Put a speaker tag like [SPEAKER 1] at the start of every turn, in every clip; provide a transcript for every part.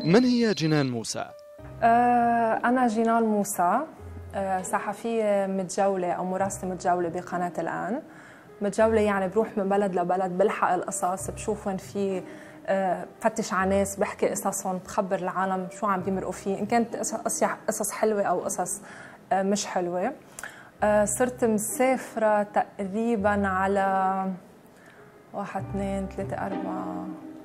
[SPEAKER 1] من هي جنان موسى؟
[SPEAKER 2] أنا جنان موسى، صحفية متجولة أو مراسلة متجولة بقناة الآن. متجولة يعني بروح من بلد لبلد، بلحق القصص، بشوف وين في، بفتش على ناس، بحكي قصصهم، بخبر العالم شو عم بيمرقوا فيه، إن كانت قصص حلوة أو قصص مش حلوة. صرت مسافرة تقريبا على 1 2 3 4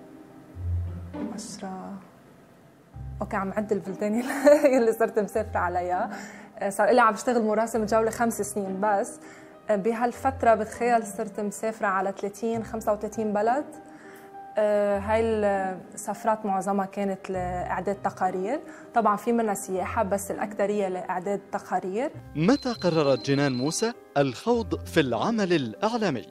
[SPEAKER 2] 10. اوكي، عم عد البلدان اللي صرت مسافره عليها. صار لي عم بشتغل مراسل متجوله 5 سنين بس. بهالفتره بتخيل صرت مسافره على 30 35 بلد. هاي السفرات معظمها كانت لاعداد تقارير، طبعا في منها سياحه بس الاكثريه لاعداد تقارير.
[SPEAKER 1] متى قررت جنان موسى الخوض في العمل الاعلامي؟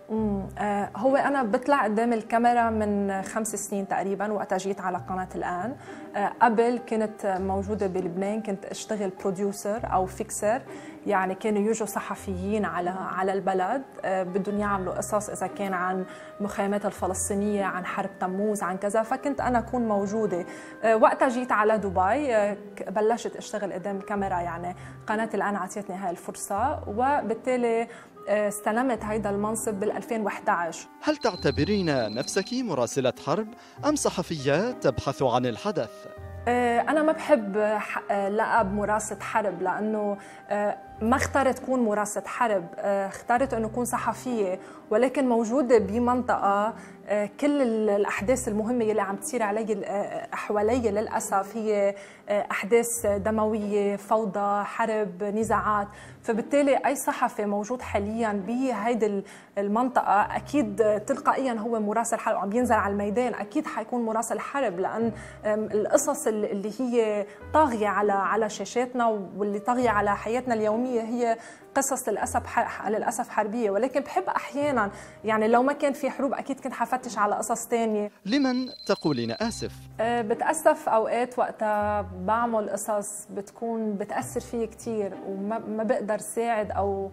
[SPEAKER 2] هو أنا بطلع قدام الكاميرا من 5 سنين تقريباً وقتها جيت على قناة الآن. قبل كنت موجودة بلبنان، كنت أشتغل بروديوسر أو فيكسر، يعني كانوا يجوا صحفيين على البلد بدهم يعملوا قصص إذا كان عن مخيمات الفلسطينية، عن حرب تموز، عن كذا، فكنت أنا أكون موجودة. وقتها جيت على دبي بلشت أشتغل قدام الكاميرا، يعني قناة الآن عطيتني هاي الفرصة وبالتالي استلمت هيدا المنصب بال 2011.
[SPEAKER 1] هل تعتبرين نفسك مراسلة حرب أم صحفية تبحث عن الحدث؟
[SPEAKER 2] أنا ما بحب لقب مراسلة حرب، لأنه ما اخترت أكون مراسلة حرب، اخترت أنه أكون صحفية، ولكن موجودة بمنطقة كل الأحداث المهمة اللي عم تصير حوالي للأسف هي أحداث دموية، فوضى، حرب، نزاعات. فبالتالي أي صحفي موجود حاليا بهيدي المنطقة أكيد تلقائيا هو مراسل حرب، عم ينزل على الميدان أكيد حيكون مراسل حرب، لأن القصص اللي هي طاغية على شاشاتنا واللي طاغية على حياتنا اليومية هي قصص للأسف حربية. ولكن بحب أحيانا، يعني لو ما كان في حروب أكيد كنت حفتش على قصص تانية.
[SPEAKER 1] لمن تقولين آسف؟
[SPEAKER 2] بتأسف أوقات وقتها بعمل قصص بتأثر فيي كتير وما بقدر ساعد أو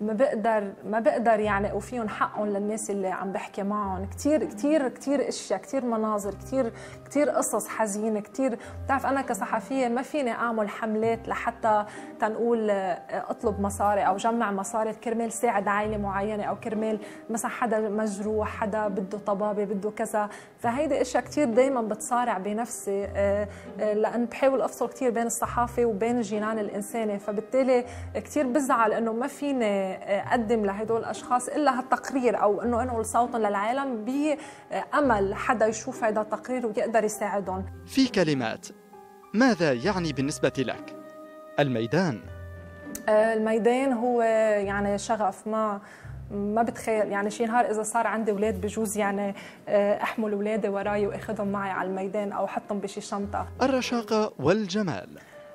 [SPEAKER 2] ما بقدر يعني أوفيهم حقهم للناس اللي عم بحكي معهم. كتير كتير كتير أشياء، كتير مناظر، كتير قصص حزينة، كتير. بتعرف أنا كصحفية ما فيني أعمل حملات لحتى تنقول أطلب مصاري أو جمع مصاري كرمال ساعد عائلة معينة أو كرمال مثلا حدا مجروح، حدا بده طبابة، بده كذا. فهيدي أشياء كتير دايما بتصارع بنفسي، لأن بحاول أفصل كتير بين الصحافة وبين الجنان الإنساني. فبالتالي كتير بزعل إنه ما فيني أقدم لهدول الأشخاص إلا هالتقرير، أو إنه أنقل صوتهم للعالم بأمل حدا يشوف هذا التقرير ويقدر يساعدهم.
[SPEAKER 1] في كلمات، ماذا يعني بالنسبة لك الميدان؟
[SPEAKER 2] الميدان هو يعني شغف ما بتخيل، يعني شي نهار إذا صار عندي أولاد بجوز يعني أحمل أولادي وراي وأخذهم معي على الميدان أو أحطهم بشي شنطة.
[SPEAKER 1] الرشاقة والجمال،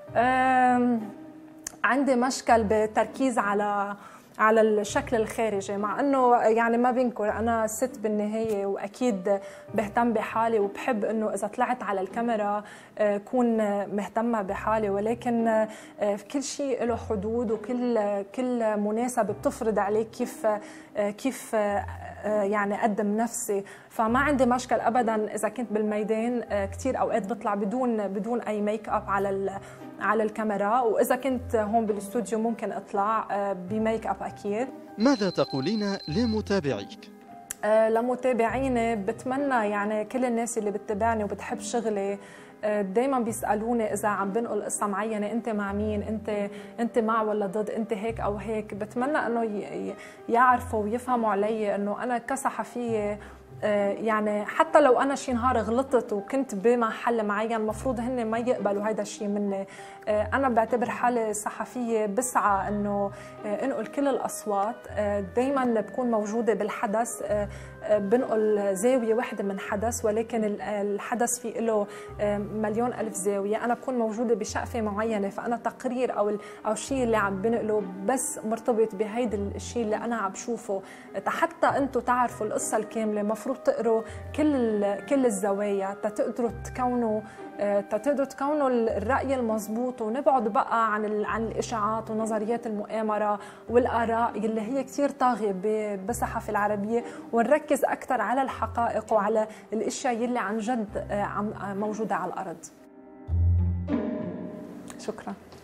[SPEAKER 2] عندي مشكل بالتركيز على الشكل الخارجي، مع انه يعني ما بنكر انا ست بالنهايه واكيد بهتم بحالي وبحب انه اذا طلعت على الكاميرا كون مهتمه بحالي، ولكن كل شيء له حدود وكل مناسبه بتفرض عليك كيف يعني اقدم نفسي. فما عندي مشكل ابدا اذا كنت بالميدان، كثير اوقات بطلع بدون اي ميك اب على الكاميرا، واذا كنت هون بالاستوديو ممكن اطلع بميك اب اكيد.
[SPEAKER 1] ماذا تقولين لمتابعيك؟
[SPEAKER 2] لمتابعيني بتمنى يعني كل الناس اللي بتتابعني وبتحب شغلي دايما بيسالوني اذا عم بنقل قصه معينه، انت مع مين، انت مع ولا ضد، انت هيك او هيك. بتمنى انه يعرفوا ويفهموا علي انه انا كصحفيه، يعني حتى لو انا شي نهار غلطت وكنت بمحل معين المفروض هن ما يقبلوا هيدا الشيء مني. انا بعتبر حالي صحفيه بسعى انه انقل كل الاصوات، دائما بكون موجوده بالحدث، بنقل زاويه واحده من حدث، ولكن الحدث فيه له مليون الف زاويه. انا بكون موجوده بشقفه معينه، فانا تقرير او الشيء اللي عم بنقله بس مرتبط بهيدا الشيء اللي انا عم بشوفه. حتى انتم تعرفوا القصه الكامله مفروض تقروا كل الزوايا تقدروا تكونوا تقدروا تكونوا الرأي المضبوط، ونبعد بقى عن الإشاعات ونظريات المؤامرة والآراء اللي هي كتير طاغية بالصحافة العربية، ونركز أكثر على الحقائق وعلى الأشياء اللي عن جد موجودة على الأرض. شكرا.